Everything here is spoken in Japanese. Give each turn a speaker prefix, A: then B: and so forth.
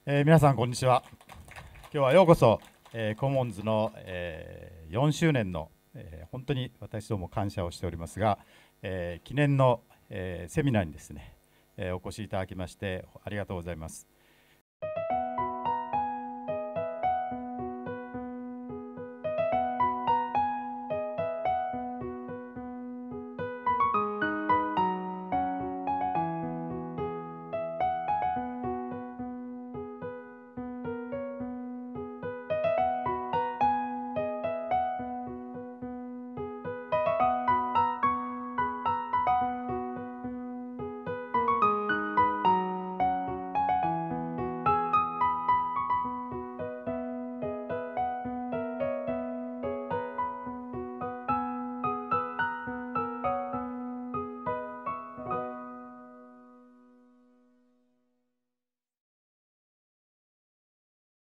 A: 皆さんこんにちは。今日はようこそ、コモンズの、4周年の、本当に私ども感謝をしておりますが、記念の、セミナーにですね、お越しいただきましてありがとうございます。